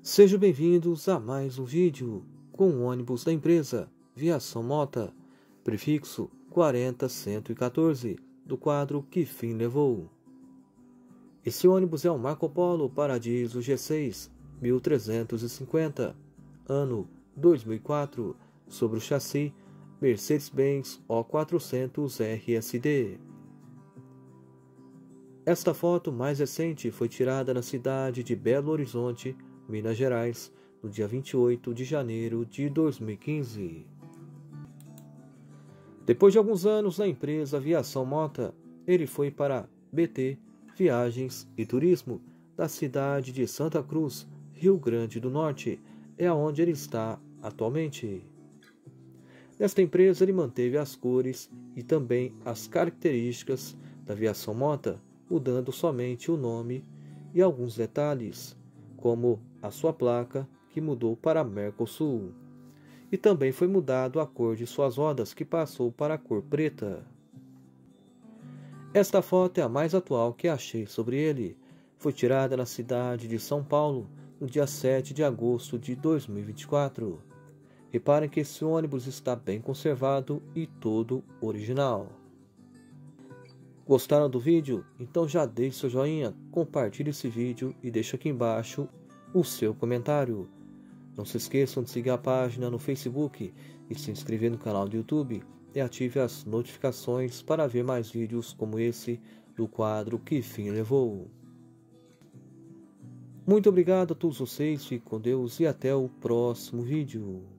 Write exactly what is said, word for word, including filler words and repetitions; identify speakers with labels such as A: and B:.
A: Sejam bem-vindos a mais um vídeo com o ônibus da empresa Viação Mota, prefixo quarenta cento e quatorze, do quadro Que Fim Levou. Esse ônibus é um Marco Polo Paradiso G seis mil trezentos e cinquenta, ano dois mil e quatro, sobre o chassi Mercedes-Benz O quatrocentos R S D. Esta foto mais recente foi tirada na cidade de Belo Horizonte, Minas Gerais, no dia vinte e oito de janeiro de dois mil e quinze. Depois de alguns anos na empresa Viação Mota, ele foi para a B T Viagens e Turismo, da cidade de Santa Cruz, Rio Grande do Norte, é onde ele está atualmente. Nesta empresa ele manteve as cores e também as características da Viação Mota, mudando somente o nome e alguns detalhes, como a sua placa, que mudou para Mercosul, e também foi mudado a cor de suas rodas, que passou para a cor preta. Esta foto é a mais atual que achei sobre ele. Foi tirada na cidade de São Paulo, no dia sete de agosto de dois mil e vinte e quatro. Reparem que esse ônibus está bem conservado e todo original. Gostaram do vídeo? Então já deixe seu joinha, compartilhe esse vídeo e deixe aqui embaixo o seu comentário. Não se esqueçam de seguir a página no Facebook e se inscrever no canal do YouTube e ative as notificações para ver mais vídeos como esse do quadro Que Fim Levou. Muito obrigado a todos vocês, fiquem com Deus e até o próximo vídeo.